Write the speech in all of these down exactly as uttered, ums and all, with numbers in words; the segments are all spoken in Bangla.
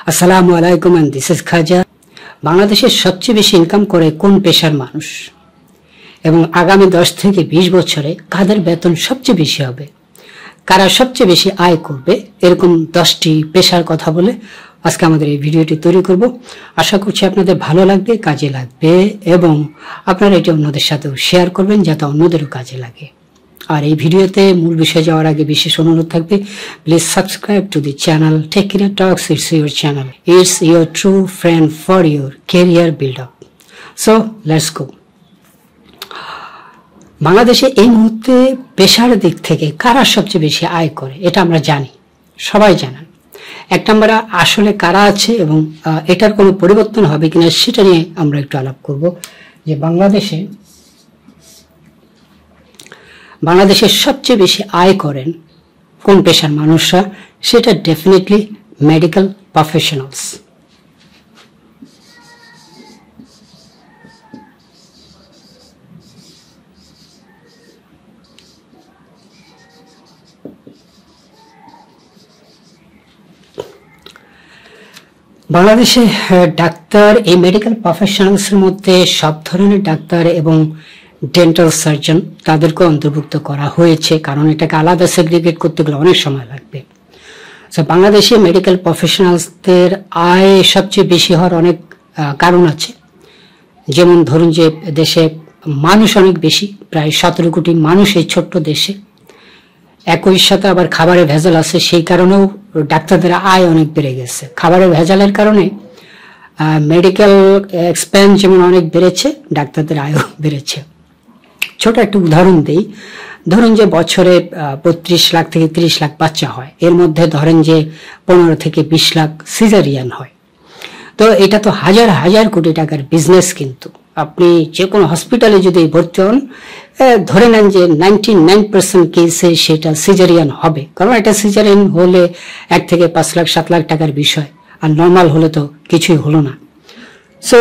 আসসালামু আলাইকুম এন্ড দিস ইজ খাজা। বাংলাদেশের সবচেয়ে বেশি ইনকাম করে কোন পেশার মানুষ এবং আগামী দশ থেকে বিশ বছরে কাদের বেতন সবচেয়ে বেশি হবে, কারা সবচেয়ে বেশি আয় করবে, এরকম দশটি পেশার কথা বলে আজকে আমাদের এই ভিডিওটি তৈরি করব। আশা করছি আপনাদের ভালো লাগবে, কাজে লাগবে এবং আপনারা এটি অন্যদের সাথেও শেয়ার করবেন যাতে অন্যদেরও কাজে লাগে। আর এই ভিডিওতে মূল বিষয়ে যাওয়ার আগে বিশেষ অনুরোধ থাকবে, please subscribe to the channel Tech Career Talks. It's your channel, it's your true friend for your career build up. So let's go. বাংলাদেশে এই মুহূর্তে পেশার দিক থেকে কারা সবচেয়ে বেশি আয় করে এটা আমরা জানি, সবাই জানেন। এক নম্বরে আসলে কারা আছে এবং এটার কোনো পরিবর্তন হবে কিনা সেটা নিয়ে আমরা একটু আলাপ করব। যে বাংলাদেশে বাংলাদেশের সবচেয়ে বেশি আয় করেন কোন পেশার মানুষরা, সেটা ডেফিনেটলি মেডিকেল প্রফেশনালস। বাংলাদেশে ডাক্তার, এই মেডিকেল প্রফেশনালসের মধ্যে সব ধরনের ডাক্তার এবং ডেন্টাল সার্জন তাদেরকে অন্তর্ভুক্ত করা হয়েছে, কারণ এটাকে আলাদা সেগ্রিগেট করতে গেলে অনেক সময় লাগবে। সো বাংলাদেশে মেডিকেল প্রফেশনালসদের আয় সবচেয়ে বেশি হওয়ার অনেক কারণ আছে। যেমন ধরুন যে দেশে মানুষ অনেক বেশি, প্রায় সতেরো কোটি মানুষ এই ছোট্ট দেশে। একই সাথে আবার খাবারের ভেজাল আছে, সেই কারণেও ডাক্তারদের আয় অনেক বেড়ে গেছে। খাবারের ভেজালের কারণে মেডিকেল এক্সপেন্স যেমন অনেক বেড়েছে, ডাক্তারদের আয়ও বেড়েছে। ছোট একটা উদাহরণ দিই, ধরুন যে বছরে বত্রিশ লাখ থেকে তিরিশ লাখ বাচ্চা হয়, এর মধ্যে ধরেন যে পনেরো থেকে বিশ লাখ সিজারিয়ান হয়। তো এটা তো হাজার হাজার কোটি টাকার বিজনেস। কিন্তু আপনি যে কোনো হসপিটালে যদি ভর্তি হন, ধরে নেন যে নাইনটি নাইন পার্সেন্ট কেসে সেটা সিজারিয়ান হবে, কারণ এটা সিজারিয়ান হলে এক থেকে পাঁচ লাখ সাত লাখ টাকার বিষয়, আর নর্মাল হলে তো কিছুই হলো না। সো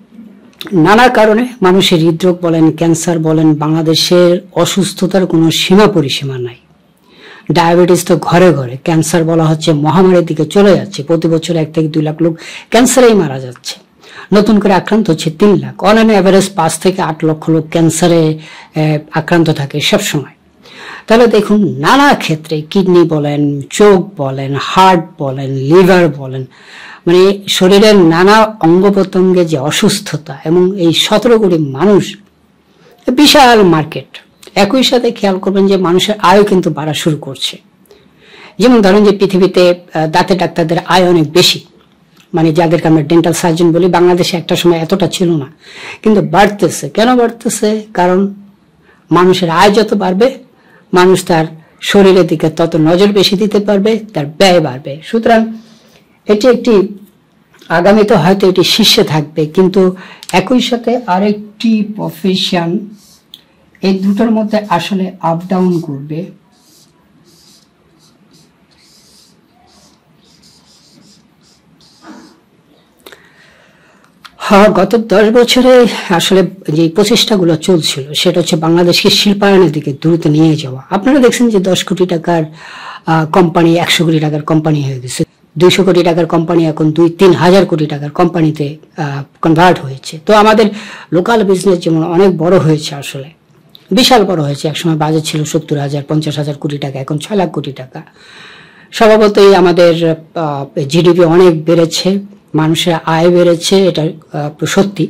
নানা কারণে মানুষের হৃদরোগ বলেন, ক্যান্সার বলেন, বাংলাদেশের অসুস্থতার কোনো সীমা পরিসীমা নাই। ডায়াবেটিস তো ঘরে ঘরে, ক্যান্সার বলা হচ্ছে মহামারীর দিকে চলে যাচ্ছে। প্রতি বছর এক থেকে দুই লাখ লোক ক্যান্সারেই মারা যাচ্ছে, নতুন করে আক্রান্ত হচ্ছে তিন লাখ। অন অ্যান অ্যাভারেজ পাঁচ থেকে আট লক্ষ লোক ক্যান্সারে আক্রান্ত থাকে সবসময়। তাহলে দেখুন, নানা ক্ষেত্রে কিডনি বলেন, চোখ বলেন, হার্ট বলেন, লিভার বলেন, মানে শরীরের নানা অঙ্গ প্রত্যঙ্গে যে অসুস্থতা, এবং এই সতেরো কোটি মানুষ, বিশাল মার্কেট। একই সাথে খেয়াল করবেন যে মানুষের আয়ও কিন্তু বাড়া শুরু করছে। যেমন ধরেন যে পৃথিবীতে দাঁতের ডাক্তারদের আয় অনেক বেশি, মানে যাদেরকে আমরা ডেন্টাল সার্জন বলি। বাংলাদেশে একটা সময় এতটা ছিল না, কিন্তু বাড়তেছে। কেন বাড়তেছে? কারণ মানুষের আয় যত বাড়বে, মানুষ তার শরীরের দিকে তত নজর বেশি দিতে পারবে, তার ব্যয় বাড়বে। সুতরাং এটি একটি আগামীতে হয়তো এটি শীর্ষে থাকবে, কিন্তু একই সাথে আরেকটি প্রফেশন এই দুটোর মধ্যে আসলে আপ ডাউন করবে। হ্যাঁ, গত দশ বছরে আসলে যে প্রচেষ্টাগুলো চলছিল সেটা হচ্ছে বাংলাদেশকে শিল্পায়নের দিকে দ্রুত নিয়ে যাওয়া। আপনারা দেখছেন যে দশ কোটি টাকার কোম্পানি একশো কোটি টাকার কোম্পানি হয়ে গেছে, দুইশো কোটি টাকার কোম্পানি এখন দুই তিন হাজার কোটি টাকার কোম্পানিতে কনভার্ট হয়েছে। তো আমাদের লোকাল বিজনেস যেমন অনেক বড় হয়েছে, আসলে বিশাল বড় হয়েছে। একসময় বাজেট ছিল সত্তর হাজার পঞ্চাশ হাজার কোটি টাকা, এখন ছয় লাখ কোটি টাকা। স্বভাবতই আমাদের জিডিপি অনেক বেড়েছে, মানুষের আয় বেড়েছে, এটা সত্যি।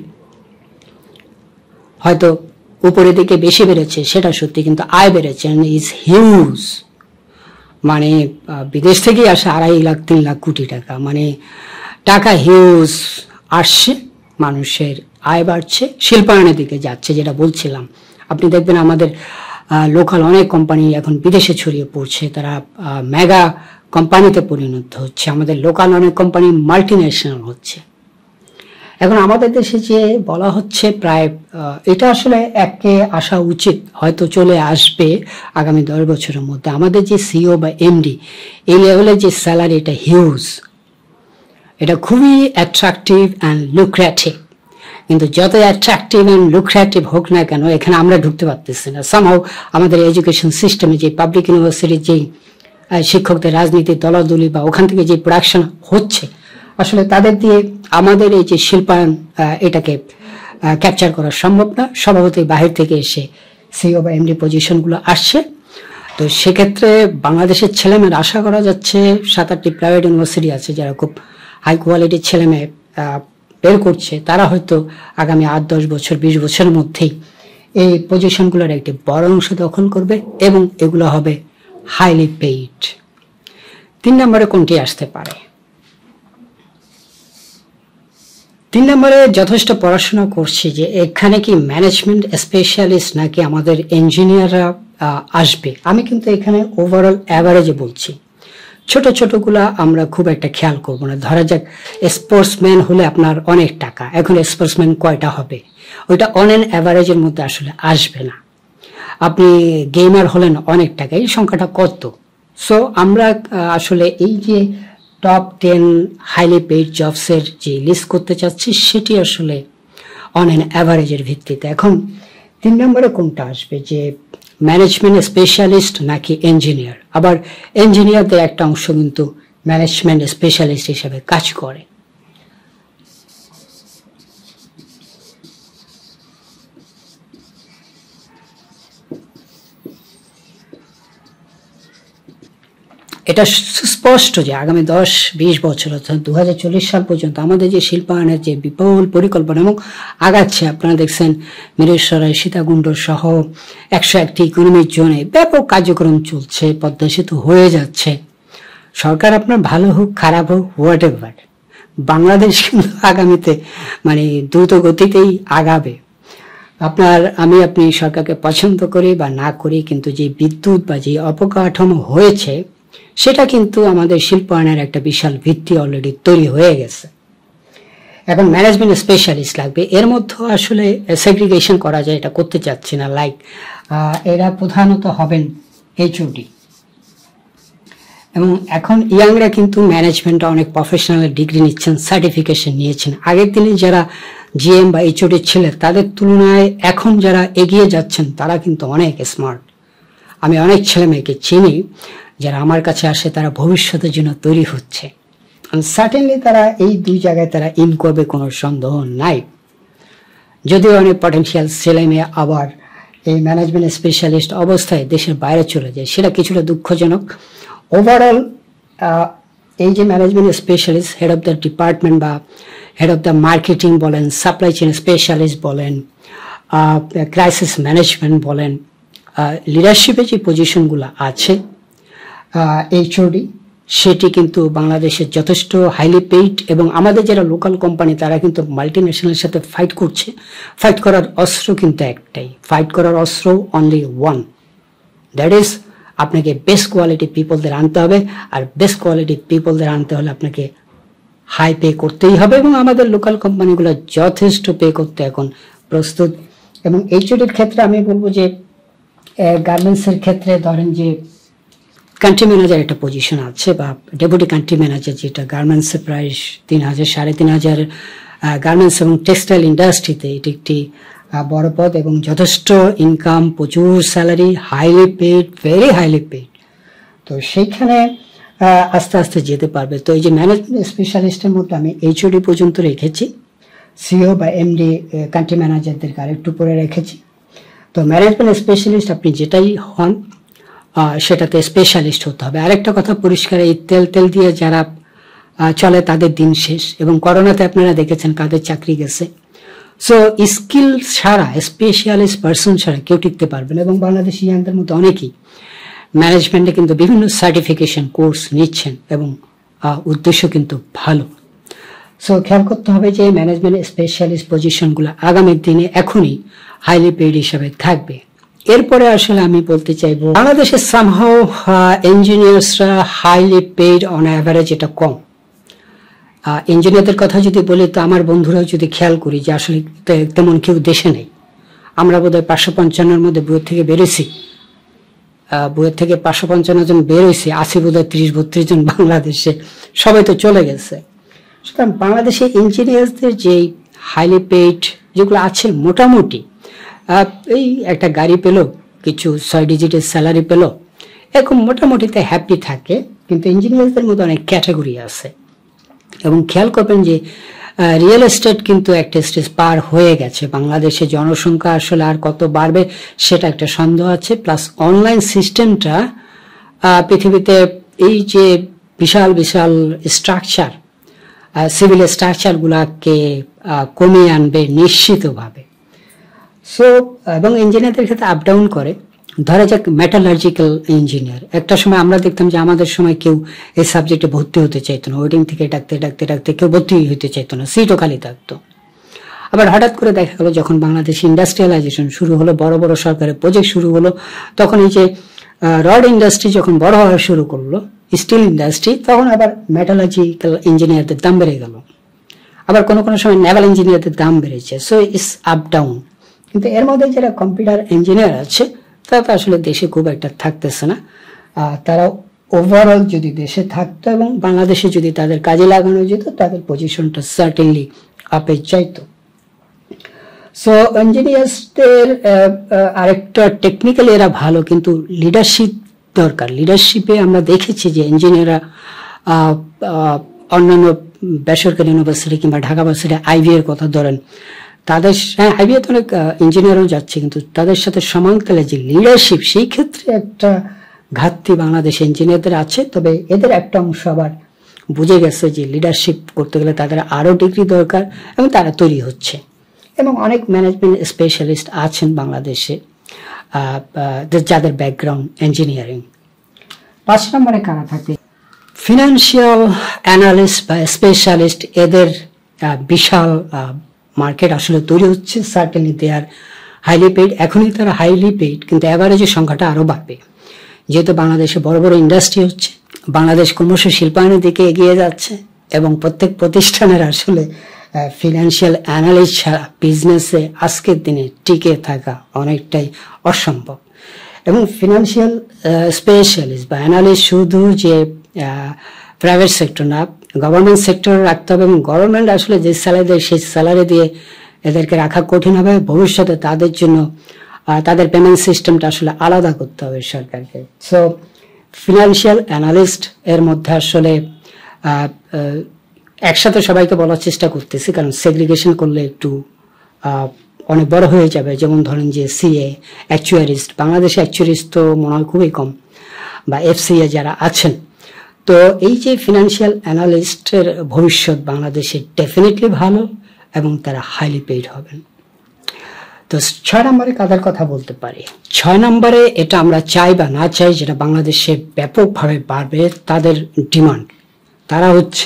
হয়তো উপরের দিকে বেশি বেড়েছে সেটা সত্যি, কিন্তু আয় বেড়েছে ইজ হিউজ। মানে বিদেশ থেকে আসে আড়াই লাখ তিন লাখ কোটি টাকা, মানে টাকা হিউজ আসছে, মানুষের আয় বাড়ছে, শিল্পায়নের দিকে যাচ্ছে। যেটা বলছিলাম, আপনি দেখবেন আমাদের লোকাল অনেক কোম্পানি এখন বিদেশে ছড়িয়ে পড়ছে, তারা মেগা কোম্পানিতে পরিণত হচ্ছে। আমাদের লোকাল অনেক কোম্পানি মাল্টি ন্যাশনাল হচ্ছে। এখন আমাদের দেশে যে বলা হচ্ছে প্রায়, এটা আসলে একে আসা উচিত, হয়তো চলে আসবে আগামী দশ বছরের মধ্যে। আমাদের যে সিইও বা এমডি, এই লেভেলের যে স্যালারি, এটা হিউজ, এটা খুবই অ্যাট্রাকটিভ অ্যান্ড লুক্রেটিভ। কিন্তু যত অ্যাট্রাকটিভ অ্যান্ড লুক্রেটিভ হোক না কেন, এখানে আমরা ঢুকতে পারতেছি না। সামহাও আমাদের এডুকেশন সিস্টেমে যে পাবলিক ইউনিভার্সিটির যেই শিক্ষকদের রাজনীতি দলাদলি বা ওখান থেকে যে প্রোডাকশন হচ্ছে, আসলে তাদের দিয়ে আমাদের এই যে শিল্পায়ন এটাকে ক্যাপচার করা সম্ভব না। স্বভাবতই বাহির থেকে এসে সিইও বা এমডি পজিশনগুলো আসছে। তো সেক্ষেত্রে বাংলাদেশের ছেলেমেয়েরা আশা করা যাচ্ছে সাত আটটি প্রাইভেট ইউনিভার্সিটি আছে যারা খুব হাই কোয়ালিটির ছেলেমেয়ে বের করছে, তারা হয়তো আগামী আট দশ বছর বিশ বছরের মধ্যেই এই পজিশনগুলোর একটি বড় অংশ দখল করবে এবং এগুলো হবে হাইলি পেইড। তিন নম্বরে কোনটি আসতে পারে? তিন নম্বরে যথেষ্ট পড়াশোনা করছি যে এখানে কি ম্যানেজমেন্ট স্পেশালিস্ট নাকি আমাদের ইঞ্জিনিয়াররা আসবে। আমি কিন্তু এখানে ওভারঅল অ্যাভারেজে বলছি, ছোট ছোটগুলা আমরা খুব একটা খেয়াল করব না। ধরা যাক স্পোর্টসম্যান হলে আপনার অনেক টাকা, এখন স্পোর্টসম্যান কয়টা হবে, ওইটা অন অ্যান অ্যাভারেজের মধ্যে আসলে আসবে না। আপনি গেমার হলেন অনেক টাকা, এই সংখ্যাটা কত? সো আমরা আসলে এই যে টপ টেন হাইলি পেইড জবসের যে লিস্ট করতে চাচ্ছি সেটি আসলে অন অ্যান অ্যাভারেজের ভিত্তিতে। এখন তিন নম্বরে কোনটা আসবে, যে ম্যানেজমেন্ট স্পেশালিস্ট নাকি ইঞ্জিনিয়ার? আবার ইঞ্জিনিয়ারদের একটা অংশ কিন্তু ম্যানেজমেন্ট স্পেশালিস্ট হিসেবে কাজ করে। এটা সুস্পষ্ট যে আগামী দশ বিশ বছর অর্থাৎ দু হাজার চল্লিশ সাল পর্যন্ত আমাদের যে শিল্পায়নের যে বিপুল পরিকল্পনা এবং আগাচ্ছে, আপনারা দেখছেন মিরেশ্বরায় সীতাকুণ্ড সহ একশো একটি ইকোনমিক জোনে ব্যাপক কার্যক্রম চলছে, পদ্মা সেতু হয়ে যাচ্ছে। সরকার আপনার ভালো হোক খারাপ হোক হোয়াট এভার, বাংলাদেশ কিন্তু আগামীতে মানে দ্রুত গতিতেই আগাবে। আপনার আমি আপনি সরকারকে পছন্দ করি বা না করি, কিন্তু যে বিদ্যুৎ বা যে অবকাঠামো হয়েছে সেটা কিন্তু আমাদের শিল্পায়নের একটা বিশাল ভিত্তি অলরেডি তৈরি হয়ে গেছে। এখন ম্যানেজমেন্ট স্পেশালিস্ট লাগবে, এর মধ্যে আসলে সেগ্রিগেশন করা যায়, এটা করতে চাচ্ছি না। লাইক এরা প্রধানত হবেন এইচওডি, এবং এখন ইয়াংরা কিন্তু ম্যানেজমেন্টে অনেক প্রফেশনাল ডিগ্রি নিচ্ছেন, সার্টিফিকেশন নিয়েছেন। আগের দিনে যারা জিএম বা এইচওডি ছিলেন তাদের তুলনায় এখন যারা এগিয়ে যাচ্ছেন তারা কিন্তু অনেক স্মার্ট। আমি অনেক ছেলে মেয়েকে চিনি যারা আমার কাছে আসে, তারা ভবিষ্যতের জন্য তৈরি হচ্ছে। সার্টেনলি তারা এই দুই জায়গায় তারা ইন করবে, কোনো সন্দেহ নাই। যদিও অনেক পটেনশিয়াল ছেলে মেয়ে আবার এই ম্যানেজমেন্ট স্পেশালিস্ট অবস্থায় দেশের বাইরে চলে যায়, সেটা কিছুটা দুঃখজনক। ওভারঅল এই যে management specialist, head of the department বা হেড অফ দ্য মার্কেটিং বলেন, সাপ্লাই চেইন স্পেশালিস্ট বলেন, ক্রাইসিস ম্যানেজমেন্ট বলেন, লিডারশিপে যে পজিশনগুলো আছে এইচওডি, সেটি কিন্তু বাংলাদেশের যথেষ্ট হাইলি পেইড। এবং আমাদের যারা লোকাল কোম্পানি তারা কিন্তু মাল্টি ন্যাশনালের সাথে ফাইট করছে। ফাইট করার অস্ত্র কিন্তু একটাই, ফাইট করার অস্ত্র অনলি ওয়ান, দ্যাট ইজ আপনাকে বেস্ট কোয়ালিটি পিপলদের আনতে হবে। আর বেস্ট কোয়ালিটি পিপলদের আনতে হলে আপনাকে হাই পে করতেই হবে, এবং আমাদের লোকাল কোম্পানিগুলো যথেষ্ট পে করতে এখন প্রস্তুত। এবং এইচওডির ক্ষেত্রে আমি বলবো যে গার্মেন্টসের ক্ষেত্রে ধরেন যে কান্ট্রি ম্যানেজার একটা পজিশন আছে, বা ডেপুটি কান্ট্রি ম্যানেজার, যেটা গার্মেন্টসে প্রায় তিন হাজার সাড়ে তিন হাজার গার্মেন্টস এবং টেক্সটাইল ইন্ডাস্ট্রিতে এটি একটি বড় পদ এবং যথেষ্ট ইনকাম, প্রচুর salary, highly paid, very highly paid. তো সেইখানে আস্তে আস্তে যেতে পারবে। তো এই যে ম্যানেজমেন্ট স্পেশালিস্টের মধ্যে আমি এইচওডি পর্যন্ত রেখেছি, সিও বা এমডি কান্ট্রি ম্যানেজারদেরকে আরেকটু পরে রেখেছি। তো ম্যানেজমেন্ট স্পেশালিস্ট আপনি যেটাই হন সেটাতে স্পেশালিস্ট হতে হবে। আরেকটা কথা পরিষ্কার, এই তেল তেল দিয়ে যারা চলে তাদের দিন শেষ, এবং করোনাতে আপনারা দেখেছেন কাদের চাকরি গেছে। সো স্কিল ছাড়া, স্পেশালিস্ট পার্সন ছাড়া কেউ টিকতে পারবে না। এবং বাংলাদেশি ইয়াংদের মধ্যে অনেকেই ম্যানেজমেন্টে কিন্তু বিভিন্ন সার্টিফিকেশন কোর্স নিচ্ছেন এবং উদ্দেশ্য কিন্তু ভালো। সো খেয়াল করতে হবে যে ম্যানেজমেন্ট স্পেশালিস্ট পজিশনগুলো আগামী দিনে এখনই হাইলি পেইড হিসাবে থাকবে। এরপরে আসলে আমি বলতে চাইবো বাংলাদেশের সামহাও ইঞ্জিনিয়ার্সরা হাইলি পেইড অন অ্যাভারেজ এটা কম। ইঞ্জিনিয়ারদের কথা যদি বলি তো আমার বন্ধুরাও যদি খেয়াল করি যে আসলে তেমন কেউ দেশে নেই। আমরা বোধহয় পাঁচশো পঞ্চান্নর মধ্যে বইয়ের থেকে বেরোছি, বইয়ের থেকে পাঁচশো পঞ্চান্ন জন বেরোইছি, আশি বোধহয় ত্রিশ বত্রিশ জন বাংলাদেশে, সবাই তো চলে গেছে। সুতরাং বাংলাদেশে ইঞ্জিনিয়ার্সদের যে হাইলি পেইড যেগুলো আছে, মোটামুটি এই একটা গাড়ি পেলো, কিছু ছয় ডিজিটের স্যালারি পেলো, এরকম মোটামুটিতে হ্যাপি থাকে। কিন্তু ইঞ্জিনিয়ারদের মধ্যে অনেক ক্যাটাগরি আছে, এবং খেয়াল করবেন যে রিয়েল এস্টেট কিন্তু একটা স্টেজ পার হয়ে গেছে। বাংলাদেশে জনসংখ্যা আসলে আর কত বাড়বে সেটা একটা সন্দেহ আছে। প্লাস অনলাইন সিস্টেমটা পৃথিবীতে এই যে বিশাল বিশাল স্ট্রাকচার, সিভিল স্ট্রাকচারগুলোকে কমিয়ে আনবে নিশ্চিতভাবে। সো এবং ইঞ্জিনিয়ারদের ক্ষেত্রে আপ ডাউন করে। ধরা যাক মেটালার্জিক্যাল ইঞ্জিনিয়ার, একটা সময় আমরা দেখতাম যে আমাদের সময় কেউ এই সাবজেক্টে ভর্তি হতে চাইতো না, ওয়েটিং থেকে ডাকতে ডাকতে ডাকতে কেউ ভর্তি হতে চাইতো না, সিটও খালি থাকতো। আবার হঠাৎ করে দেখা গেল যখন বাংলাদেশ ইন্ডাস্ট্রিয়ালাইজেশন শুরু হলো, বড় বড় সরকারের প্রজেক্ট শুরু হলো, তখন এই যে রড ইন্ডাস্ট্রি যখন বড় হওয়া শুরু করলো, স্টিল ইন্ডাস্ট্রি, তখন আবার মেটালজিক্যাল ইঞ্জিনিয়ারদের দাম বেড়ে গেল। আবার কোনো কোনো সময় নেভাল ইঞ্জিনিয়ারদের দাম বেড়েছে। So it's up down. কিন্তু এর মধ্যে যারা কম্পিউটার ইঞ্জিনিয়ার আছে তারা তো আসলে দেশে খুব একটা থাকতেছে না। তারা ওভারঅল যদি দেশে থাকতো এবং বাংলাদেশে যদি তাদের কাজে লাগানো যেত, তাদের পজিশনটা সার্টেনলি আপে চাইতো। সো ইঞ্জিনিয়ার্সদের আরেকটা টেকনিক্যালি এরা ভালো, কিন্তু লিডারশিপ দরকার। লিডারশিপে আমরা দেখেছি যে ইঞ্জিনিয়াররা অন্যান্য বেসরকারি ইউনিভার্সিটি কিংবা ঢাকা ভার্সিটি আইভি এর কথা ধরেন, তাদের হ্যাঁ আইভি তো অনেক ইঞ্জিনিয়ারও যাচ্ছে, কিন্তু তাদের সাথে সমানতালে যে লিডারশিপ, সেই ক্ষেত্রে একটা ঘাটতি বাংলাদেশে ইঞ্জিনিয়ারদের আছে। তবে এদের একটা অংশ আবার বুঝে গেছে যে লিডারশিপ করতে গেলে তাদের আরও ডিগ্রি দরকার এবং তারা তৈরি হচ্ছে। এবং অনেক ম্যানেজমেন্ট স্পেশালিস্ট আছেন বাংলাদেশে যাদের ব্যাকগ্রাউন্ড ইঞ্জিনিয়ারিং। পাঁচ নম্বরে কারা থাকে? ফিনান্সিয়াল অ্যানালিস্ট বা স্পেশালিস্ট। এদের বিশাল মার্কেট আসলে তৈরি হচ্ছে। Certainly they are highly paid. এখনই তারা হাইলি পেইড, কিন্তু অ্যাভারেজের সংখ্যাটা আরও বাড়বে, যেহেতু বাংলাদেশে বড় বড় ইন্ডাস্ট্রি হচ্ছে, বাংলাদেশ ক্রমশ শিল্পায়নের দিকে এগিয়ে যাচ্ছে এবং প্রত্যেক প্রতিষ্ঠানের আসলে ফিনান্সিয়াল অ্যানালিস্ট ছাড়া বিজনেসে আজকের দিনে টিকে থাকা অনেকটাই অসম্ভব। এবং ফিনান্সিয়াল স্পেশালিস্ট বা অ্যানালিস্ট শুধু যে প্রাইভেট সেক্টর না, গভর্নমেন্ট সেক্টর রাখতে হবে। এবং গভর্নমেন্ট আসলে যে স্যালারি দেয় সেই স্যালারি দিয়ে এদেরকে রাখা কঠিন হবে। ভবিষ্যতে তাদের জন্য তাদের পেমেন্ট সিস্টেমটা আসলে আলাদা করতে হবে সরকারকে। সো ফিনান্সিয়াল অ্যানালিস্ট এর মধ্যে আসলে একসাথে সবাইকে বলার চেষ্টা করতেছি, কারণ সেগ্রিগেশন করলে একটু অনেক বড় হয়ে যাবে। যেমন ধরেন যে সিএ, অ্যাকচুয়ারিস্ট, বাংলাদেশে অ্যাকচুয়ারিস্ট তো মনে হয় খুবই কম, বা এফসিএ যারা আছেন। তো এই যে ফিনান্সিয়াল অ্যানালিস্টের ভবিষ্যৎ বাংলাদেশে ডেফিনেটলি ভালো এবং তারা হাইলি পেইড হবেন। তো ছয় নম্বরে কাদের কথা বলতে পারি? ছয় নম্বরে এটা আমরা চাই বা না চাই, যেটা বাংলাদেশে ব্যাপকভাবে বাড়বে, তাদের ডিমান্ড। তারা হচ্ছে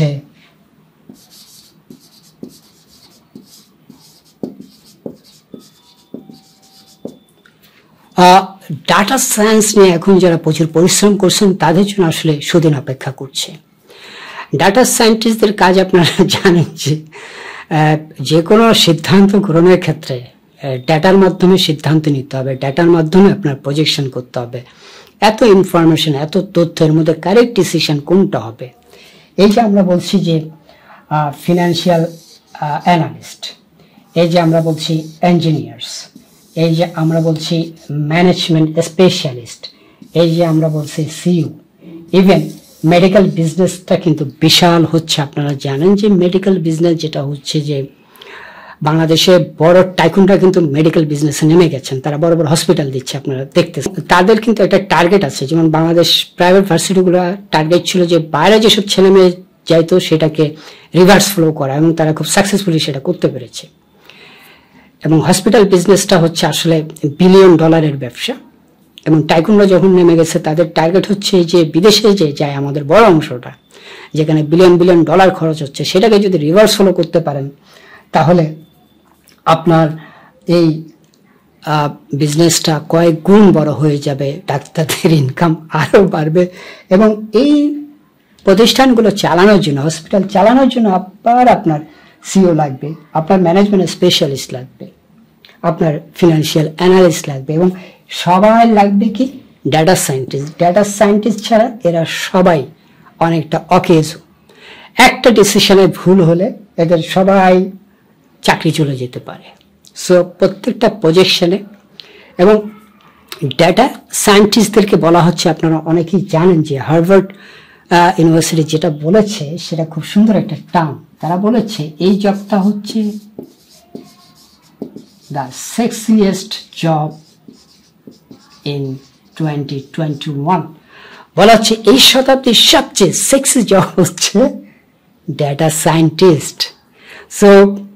ডাটা সায়েন্স নিয়ে এখন যারা প্রচুর পরিশ্রম করছেন তাদের জন্য আসলে সুদিন অপেক্ষা করছে। ডাটা সায়েন্টিস্টদের কাজ আপনারা জানেন যে যে কোনো সিদ্ধান্ত গ্রহণের ক্ষেত্রে ডেটার মাধ্যমে সিদ্ধান্ত নিতে হবে, ডেটার মাধ্যমে আপনার প্রজেকশন করতে হবে। এত ইনফরমেশন, এত তথ্যের মধ্যে কারেক্ট ডিসিশন কোনটা হবে? এই যে আমরা বলছি যে ফিনান্সিয়াল অ্যানালিস্ট, এই যে আমরা বলছি ইঞ্জিনিয়ার্স, এই যে আমরা বলছি ম্যানেজমেন্ট স্পেশালিস্ট, এই যে আমরা বলছি সিইও, ইভেন মেডিকেল বিজনেসটা কিন্তু বিশাল হচ্ছে। আপনারা জানেন যে মেডিকেল বিজনেস যেটা হচ্ছে যে বাংলাদেশে বড় টাইকুনরা কিন্তু মেডিকেল বিজনেসে নেমে গেছেন, তারা বড় বড় হসপিটাল দিচ্ছে, আপনারা দেখতেছেন। তাদের কিন্তু একটা টার্গেট আছে, যেমন বাংলাদেশ প্রাইভেট ভার্সিটিগুলো টার্গেট ছিল যে বাইরে যেসব ছেলে মেয়ে যাইতো সেটাকে রিভার্স ফ্লো করা, এবং তারা খুব সাকসেসফুলি সেটা করতে পেরেছে। এবং হসপিটাল বিজনেসটা হচ্ছে আসলে বিলিয়ন ডলারের ব্যবসা, এবং টাইকুনরা যখন নেমে গেছে তাদের টার্গেট হচ্ছে যে বিদেশে যে যায় আমাদের বড় অংশটা, যেখানে বিলিয়ন বিলিয়ন ডলার খরচ হচ্ছে, সেটাকে যদি রিভার্স ফলো করতে পারেন তাহলে আপনার এই বিজনেসটা কয়েক গুণ বড় হয়ে যাবে, ডাক্তারদের ইনকাম আরও বাড়বে। এবং এই প্রতিষ্ঠানগুলো চালানোর জন্য, হসপিটাল চালানোর জন্য আবার আপনার সিও লাগবে, আপনার ম্যানেজমেন্ট স্পেশালিস্ট লাগবে, আপনার ফিনান্সিয়াল অ্যানালিস্ট লাগবে, এবং সবাই লাগবে কি ডাটা সায়েন্টিস্ট। ডাটা সায়েন্টিস্ট ছাড়া এরা সবাই অনেকটা অকেজো। একটা ডিসিশনে ভুল হলে এদের সবাই চাকরি চলে যেতে পারে। সো প্রত্যেকটা প্রজেকশনে, এবং ডাটা সায়েন্টিস্টদেরকে বলা হচ্ছে, আপনারা অনেকেই জানেন যে হার্ভার্ড ইউনিভার্সিটি যেটা বলেছে সেটা খুব সুন্দর একটা টার্ম। তারা বলেছে এই জবটা হচ্ছে the sexiest job in twenty twenty one. বলা হচ্ছে এই শতাব্দীর সবচেয়ে সেক্সি জব হচ্ছে ডেটা সায়েন্টিস্ট। সো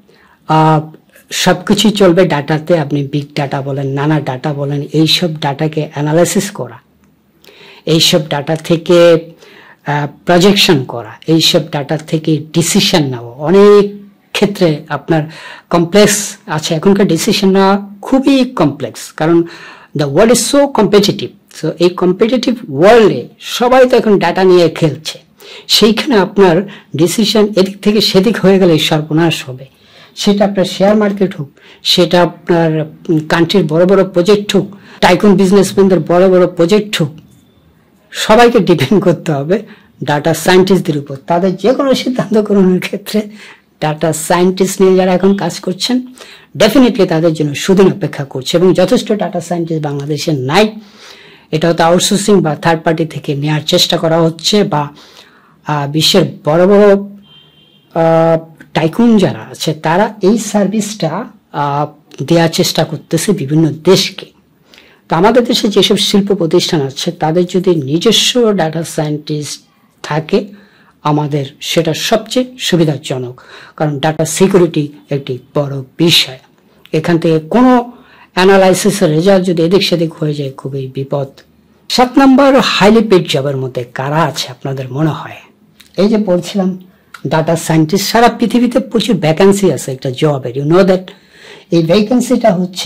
সব কিছুই চলবে ডাটাতে। আপনি বিগ ডাটা বলেন, নানা ডাটা বলেন, এইসব ডাটাকে অ্যানালাইসিস করা, এইসব ডাটা থেকে প্রজেকশন করা, এইসব ডাটা থেকে ডিসিশন নেওয়া, অনেক ক্ষেত্রে আপনার কমপ্লেক্স আছে। এখনকার ডিসিশন নেওয়া খুবই কমপ্লেক্স, কারণ the world is so competitive. So এই কম্পিটিটিভ ওয়ার্ল্ডে সবাই তো এখন ডাটা নিয়ে খেলছে। সেইখানে আপনার ডিসিশন এদিক থেকে সেদিক হয়ে গেলে সর্বনাশ হবে। সেটা আপনার শেয়ার মার্কেট হোক, সেটা আপনার কান্ট্রির বড় বড় প্রজেক্ট হোক, টাইকুন বিজনেসম্যানদের বড় বড় প্রজেক্ট হোক, সবাইকে ডিপেন্ড করতে হবে ডাটা সায়েন্টিস্টদের উপর। তাদের যে কোনো সিদ্ধান্ত গ্রহণের ক্ষেত্রে ডাটা সায়েন্টিস্ট নিয়ে যারা এখন কাজ করছেন, ডেফিনেটলি তাদের জন্য সুদিন অপেক্ষা করছে। এবং যথেষ্ট ডাটা সায়েন্টিস্ট বাংলাদেশে নাই। এটা হয়তো আউটসোর্সিং বা থার্ড পার্টি থেকে নেওয়ার চেষ্টা করা হচ্ছে, বা বিশ্বের বড় বড় টাইকুন যারা আছে তারা এই সার্ভিসটা দেওয়ার চেষ্টা করতেছে বিভিন্ন দেশকে। তো আমাদের দেশে যেসব শিল্প প্রতিষ্ঠান আছে তাদের যদি নিজস্ব ডাটা সায়েন্টিস্ট থাকে আমাদের সেটা সবচেয়ে সুবিধাজনক, কারণ ডাটা সিকিউরিটি একটি বড় বিষয়। এখান থেকে কোনো অ্যানালাইসিসের রেজাল্ট যদি এদিক সেদিক হয়ে যায় খুবই বিপদ। সাত নম্বর হাইলি পেড জবের মধ্যে কারা আছে আপনাদের মনে হয়? এই যে বলছিলাম ডাটা সায়েন্টিস্ট, সারা পৃথিবীতে প্রচুর ভ্যাকেন্সি আছে একটা জবের। ইউ নো দ্যাট এই ভ্যাকেন্সিটা হচ্ছে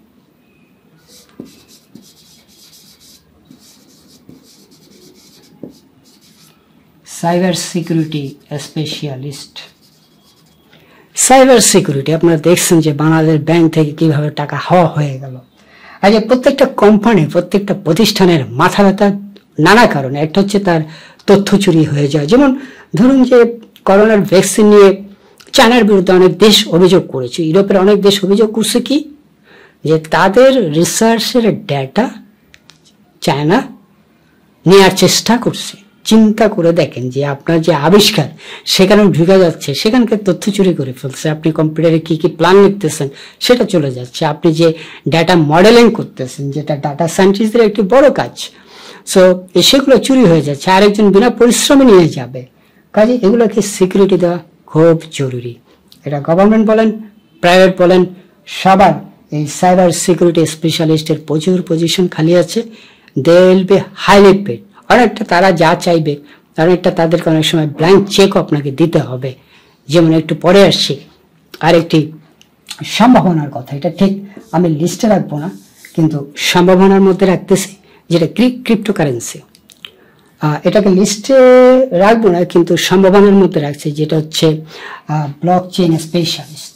cyber security specialist. Cyber security আপনারা দেখছেন যে বাংলাদেশ ব্যাংক থেকে কিভাবে টাকা হাওয়া হয়ে গেল। আজ প্রত্যেকটা কোম্পানি, প্রত্যেকটা প্রতিষ্ঠানের মাথা ব্যথা নানা কারণে। একটা হচ্ছে তার তথ্য চুরি হয়ে যায়। যেমন ধরুন যে করোনার ভ্যাকসিন নিয়ে চায়নার বিরুদ্ধে অনেক দেশ অভিযোগ করেছে, ইউরোপের অনেক দেশ অভিযোগ করছে কি, যে তাদের রিসার্চের ডেটা চায়না নেওয়ার চেষ্টা করছে। চিন্তা করে দেখেন যে আপনার যে আবিষ্কার সেখানে ঢুকে যাচ্ছে, সেখানকার তথ্য চুরি করে ফেলছে। আপনি কম্পিউটারে কি কি প্ল্যান লিখতেছেন সেটা চলে যাচ্ছে। আপনি যে ডাটা মডেলিং করতেছেন, যেটা ডাটা সায়েন্টিস্টদের একটি বড় কাজ, সো সেগুলো চুরি হয়ে যাচ্ছে, আরেকজন বিনা পরিশ্রমে নিয়ে যাবে। কাজে এগুলোকে সিকিউরিটি দেওয়া খুব জরুরি। এটা গভর্নমেন্ট বলেন, প্রাইভেট বলেন, সবার এই সাইবার সিকিউরিটি স্পেশালিস্টের প্রচুর পজিশন খালি আছে। They will be highly paid. অনেকটা তারা যা চাইবে, অনেকটা তাদেরকে অনেক সময় ব্ল্যাঙ্ক চেকও আপনাকে দিতে হবে। যেমন একটু পরে আসছি আরেকটি সম্ভাবনার কথা, এটা ঠিক আমি লিস্টে রাখবো না, কিন্তু সম্ভাবনার মধ্যে রাখতেছি, যেটা ক্রিপ্টোকারেন্সি। এটাকে লিস্টে রাখবো না, কিন্তু সম্ভাবনার মধ্যে রাখছি, যেটা হচ্ছে ব্লক চেইন স্পেশালিস্ট।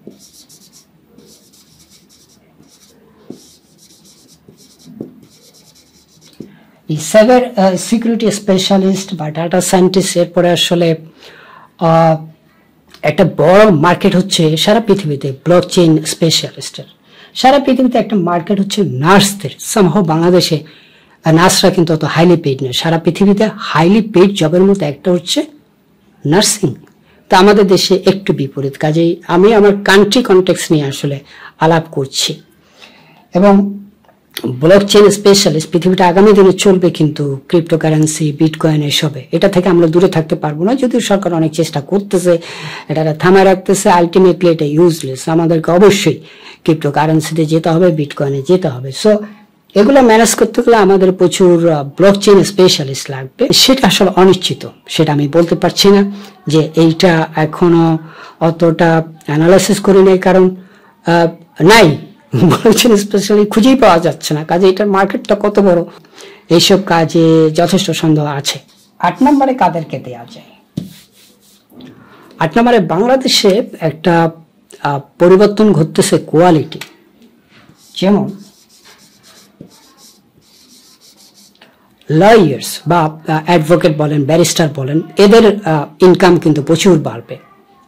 এই সাইবার সিকিউরিটি স্পেশালিস্ট বা ডাটা সায়েন্টিস্ট এরপরে আসলে একটা বড় মার্কেট হচ্ছে সারা পৃথিবীতে ব্লক চেইন স্পেশালিস্টের। সারা পৃথিবীতে একটা মার্কেট হচ্ছে নার্সদের। সামহাও বাংলাদেশে নার্সরা কিন্তু অত হাইলি পেইড নয়। সারা পৃথিবীতে হাইলি পেইড জবের মধ্যে একটা হচ্ছে নার্সিং। তা আমাদের দেশে একটু বিপরীত। কাজেই আমি আমার কান্ট্রি কনটেক্সট নিয়ে আসলে আলাপ করছি। এবং ব্লক চেইন স্পেশালিস্ট পৃথিবীটা আগামী দিনে চলবে কিন্তু ক্রিপ্টোকারেন্সি, বিটকয়েন এসবে। এটা থেকে আমরা দূরে থাকতে পারবো না, যদিও সরকার অনেক চেষ্টা করতেছে, এটা থামায় রাখতেছে। আলটিমেটলি এটা ইউজলেস। আমাদেরকে অবশ্যই ক্রিপ্টোকারেন্সিতে যেতে হবে, বিটকয়েনে যেতে হবে। সো এগুলো ম্যানেজ করতে গেলে আমাদের প্রচুর ব্লক চেইন স্পেশালিস্ট লাগবে। সেটা আসলে অনিশ্চিত, সেটা আমি বলতে পারছি না যে এইটা এখনো অতটা অ্যানালাইসিস করে নেই, কারণ নাই, ব্লক চেইন স্পেশালি খুঁজেই পাওয়া যাচ্ছে না। কাজে এটার মার্কেটটা কত বড়, এইসব কাজে যথেষ্ট সন্দেহ আছে। আট নম্বরে কাদেরকে দেওয়া যায়? আট নম্বরে বাংলাদেশে একটা পরিবর্তন ঘটতেছে কোয়ালিটি। যেমন লয়ার্স বা অ্যাডভোকেট বলেন, ব্যারিস্টার বলেন, এদের ইনকাম কিন্তু প্রচুর বাড়বে।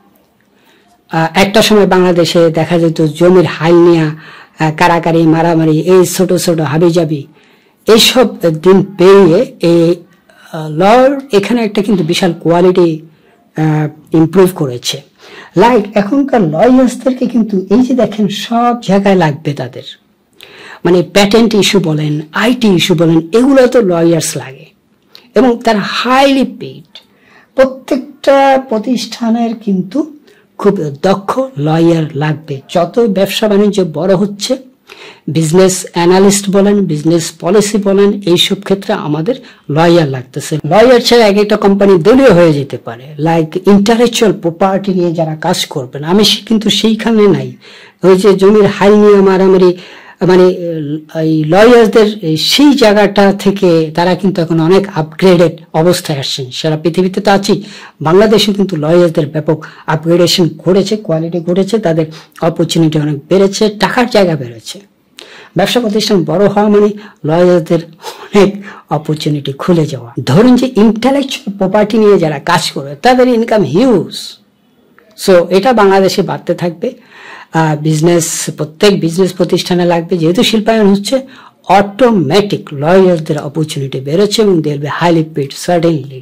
একটা সময় বাংলাদেশে দেখা যেত জমির হাল নিয়ে কারাকারি, মারামারি, এই ছোট ছোট হাবিজাবি, এইসব দিন পেরিয়ে এই লর এখানে একটা কিন্তু বিশাল কোয়ালিটি ইমপ্রুভ করেছে। লাইক এখনকার লয়ার্সদেরকে কিন্তু এই যে দেখেন সব জায়গায় লাগবে তাদের, মানে প্যাটেন্ট ইস্যু বলেন, আইটি ইস্যু বলেন, এগুলো তো লয়ার্স লাগে এবং তারা হাইলি পেইড। প্রত্যেকটা প্রতিষ্ঠানের কিন্তু খুব দক্ষ লয়ার লাগবে। যত ব্যবসা বাণিজ্য বড় হচ্ছে, বিজনেস অ্যানালিস্ট বলেন, বিজনেস পলিসি বলেন, এইসব ক্ষেত্রে আমাদের লয়ার লাগতেছে। লয়ার ছাড়া এক একটা কোম্পানি দলীয় হয়ে যেতে পারে। লাইক ইন্টালেকচুয়াল প্রপার্টি নিয়ে যারা কাজ করবেন, আমি কিন্তু সেইখানে নাই। ওই যে জমির হাল নিয়ে মারামারি, মানে এই লয়ারদের সেই জায়গাটা থেকে তারা কিন্তু এখন অনেক আপগ্রেডেড অবস্থায় আসছেন। সারা পৃথিবীতে তো আছি, বাংলাদেশে কিন্তু লয়ারদের ব্যাপক আপগ্রেডেশন ঘটেছে, কোয়ালিটি ঘটেছে, তাদের অপরচুনিটি অনেক বেড়েছে, টাকার জায়গা বেড়েছে। ব্যবসা প্রতিষ্ঠান বড় হওয়া মানে লয়ারদের অনেক অপরচুনিটি খুলে যাওয়া। ধরুন যে ইন্টালেকচুয়াল প্রপার্টি নিয়ে যারা কাজ করে তাদের ইনকাম হিউজ। সো এটা বাংলাদেশে বাড়তে থাকবে। বিজনেস প্রত্যেক বিজনেস প্রতিষ্ঠানে লাগবে, যেহেতু শিল্পায়ন হচ্ছে, অটোমেটিক লয়ারদের অপরচুনিটি বেরোচ্ছে এবং they will be highly paid certainly.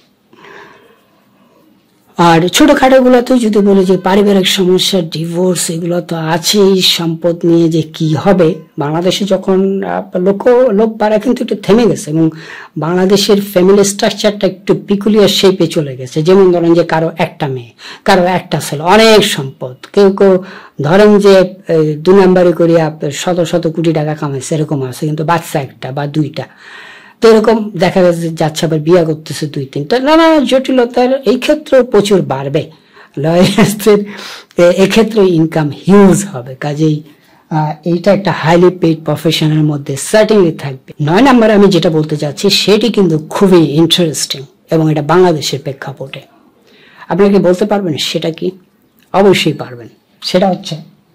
আর ছোটখাটো গুলোতে যদি বলে যে পারিবারিক সমস্যা, ডিভোর্স, এগুলো তো আছেই। সম্পদ নিয়ে যে কি হবে, বাংলাদেশে যখন লোক লোক বাড়া কিন্তু একটু থেমে গেছে এবং বাংলাদেশের ফ্যামিলি স্ট্রাকচারটা একটু পিকুলিয়ার শেপে চলে গেছে। যেমন ধরেন যে কারো একটা মেয়ে, কারো একটা ছেলে, অনেক সম্পদ, কেউ কেউ ধরেন যে দুই নাম্বারি করিয়া শত শত কোটি টাকা কামাইছে, এরকম আছে, কিন্তু বাচ্চা একটা বা দুইটা। তো এরকম দেখা যাচ্ছে, যাচ্ছে আবার বিয়ে করতেছে দুই তিনটা, নানা জটিলতার এই ক্ষেত্রে প্রচুর বাড়বে। লয়ার্সদের এক্ষেত্রে ইনকাম হিউজ হবে। কাজেই এইটা একটা হাইলি পেইড প্রফেশনের মধ্যে সার্টেনলি থাকবে। নয় নাম্বারে আমি যেটা বলতে চাচ্ছি সেটি কিন্তু খুবই ইন্টারেস্টিং এবং এটা বাংলাদেশের প্রেক্ষাপটে। আপনাকে বলতে পারবেন সেটা কি? অবশ্যই পারবেন। সেটা হচ্ছে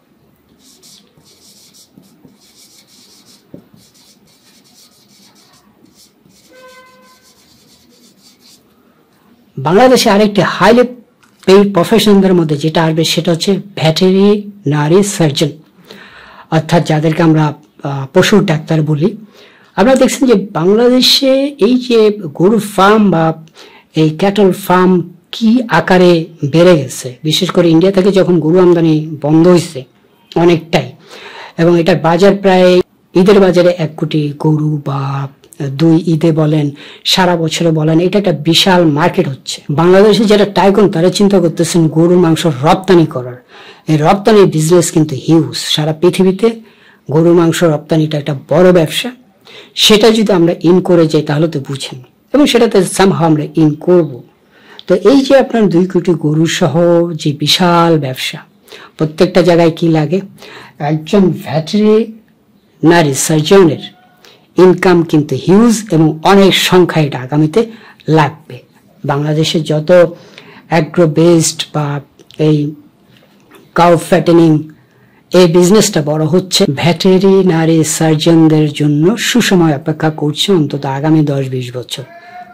বাংলাদেশে আরেকটি হাইলি পেইড প্রফেশনদের মধ্যে যেটা আসবে সেটা হচ্ছে ভেটেরিনারি সার্জন, অর্থাৎ যাদেরকে আমরা পশুর ডাক্তার বলি। আপনারা দেখছেন যে বাংলাদেশে এই যে গরু ফার্ম বা এই ক্যাটল ফার্ম কি আকারে বেড়ে গেছে, বিশেষ করে ইন্ডিয়া থেকে যখন গরু আমদানি বন্ধ হয়েছে অনেকটাই, এবং এটার বাজার প্রায় ঈদের বাজারে এক কোটি গরু বা দুই ঈদে বলেন, সারা বছরে বলেন, এটা একটা বিশাল মার্কেট হচ্ছে। বাংলাদেশে যারা টাইকুন তারা চিন্তা করতেছেন গরুর মাংস রপ্তানি করার। এই রপ্তানির বিজনেস কিন্তু হিউজ। সারা পৃথিবীতে গরুর মাংস রপ্তানিটা একটা বড় ব্যবসা। সেটা যদি আমরা ইন করে যাই তাহলে তো বুঝেন, এবং সেটাতে সামহাও আমরা ইন করব। তো এই যে আপনার দুই কোটি গরু সহ যে বিশাল ব্যবসা, প্রত্যেকটা জায়গায় কি লাগে, একজন ভেটেরিনারি সার্জনের ইনকাম কিন্তু হিউজ এবং অনেক সংখ্যা এটা আগামীতে লাগবে। বাংলাদেশে যত অ্যাগ্রো বেসড বা এই কাউ ফ্যাটেনিং এই বিজনেসটা বড় হচ্ছে, ভেটেরিনারি সার্জনদের জন্য সুসময় অপেক্ষা করছে অন্তত আগামী দশ বিশ বছর।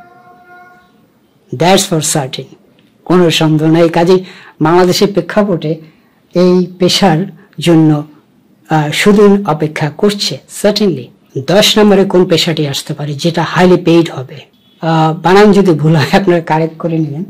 দ্যাটস ফর সার্টেন, কোনো সন্দেহ নেই। কাজেই বাংলাদেশের প্রেক্ষাপটে এই পেশার জন্য সুদিন অপেক্ষা করছে সার্টেনলি। দশ নম্বরে কোন পেশাটি আসতে পারে যেটা হাইলি পেইড হবে? বানান যদি ভুল হয় আপনারা কারেক্ট করে নেবেন।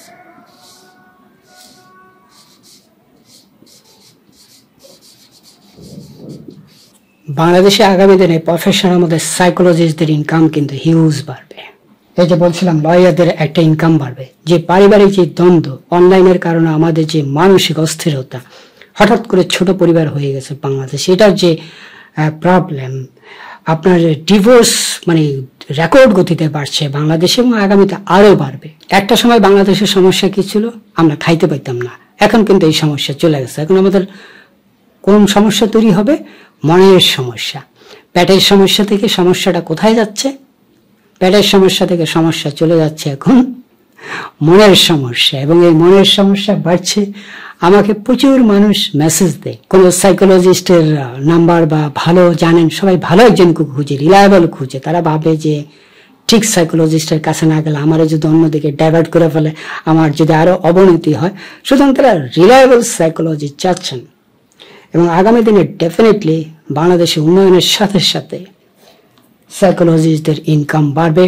বাংলাদেশে আগামী দিনে প্রফেশনের মধ্যে সাইকোলজিস্টদের ইনকাম কিন্তু হিউজ বাড়বে। এই যে বলছিলাম লয়ারদের একটা ইনকাম বাড়বে। যে পারিবারিক যে দ্বন্দ্ব, অনলাইনের কারণে আমাদের যে মানসিক অস্থিরতা, হঠাৎ করে ছোট পরিবার হয়ে গেছে বাংলাদেশে, এটার যে প্রবলেম, আপনার ডিভোর্স মানে রেকর্ড গতিতে বাড়ছে বাংলাদেশে এবং আগামীতে আরো বাড়বে। একটা সময় বাংলাদেশের সমস্যা কি ছিল, আমরা খাইতে পাইতাম না। এখন কিন্তু এই সমস্যা চলে গেছে। এখন আমাদের কোন সমস্যা তৈরি হবে? মনের সমস্যা। পেটের সমস্যা থেকে সমস্যাটা কোথায় যাচ্ছে? পেটের সমস্যা থেকে সমস্যা চলে যাচ্ছে এখন মনের সমস্যা, এবং এই মনের সমস্যা বাড়ছে। আমাকে প্রচুর মানুষ মেসেজ দেয়, কোনো সাইকোলজিস্টের নাম্বার বা ভালো জানেন, সবাই ভালো একজনকে খুঁজে, রিলায়েবল খুঁজে। তারা ভাবে যে ঠিক সাইকোলজিস্টের কাছে না গেলে আমারও যদি অন্যদিকে ডাইভার্ট করে ফেলে, আমার যদি আরো অবনতি হয়, সুতরাং তারা রিলায়েবল সাইকোলজিস্ট চাচ্ছেন। এবং আগামী দিনে ডেফিনেটলি বাংলাদেশে উন্নয়নের সাথে সাথে সাইকোলজিস্টদের ইনকাম বাড়বে।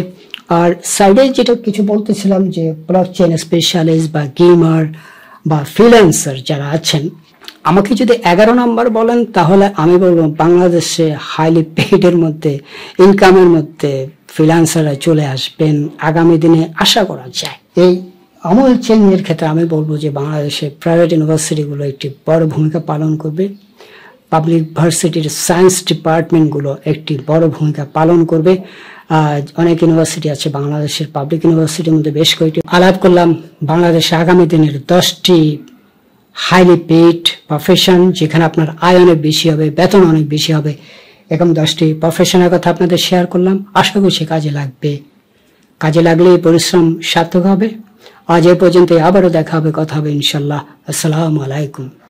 আর সাইডে যেটা কিছু বলতেছিলাম যে ব্লক চেইন স্পেশালিস্ট বা গেমার বা ফ্রিল্যান্সার যারা আছেন, আমাকে যদি এগারো নাম্বার বলেন তাহলে আমি বলবো বাংলাদেশে হাইলি পেইডের মধ্যে, ইনকামের মধ্যে ফ্রিল্যান্সাররা চলে আসবেন আগামী দিনে, আশা করা যায়। এই আমল চেঞ্জের ক্ষেত্রে আমি বলবো যে বাংলাদেশে প্রাইভেট ইউনিভার্সিটিগুলো একটি বড় ভূমিকা পালন করবে, পাবলিক ভার্সিটির সায়েন্স ডিপার্টমেন্টগুলো একটি বড় ভূমিকা পালন করবে। অনেক ইউনিভার্সিটি আছে বাংলাদেশের, পাবলিক ইউনিভার্সিটির মধ্যে বেশ কয়েকটি আলাপ করলাম। বাংলাদেশে আগামী দিনের দশটি হাইলি পেইড প্রফেশন, যেখানে আপনার আয় অনেক বেশি হবে, বেতন অনেক বেশি হবে, এরকম দশটি প্রফেশনের কথা আপনাদের শেয়ার করলাম। আশা করছি কাজে লাগবে, কাজে লাগলে পরিশ্রম সার্থক হবে। আজ এ পর্যন্ত, আবারও দেখা হবে, কথা হবে ইনশাল্লাহ। আসসালামু আলাইকুম।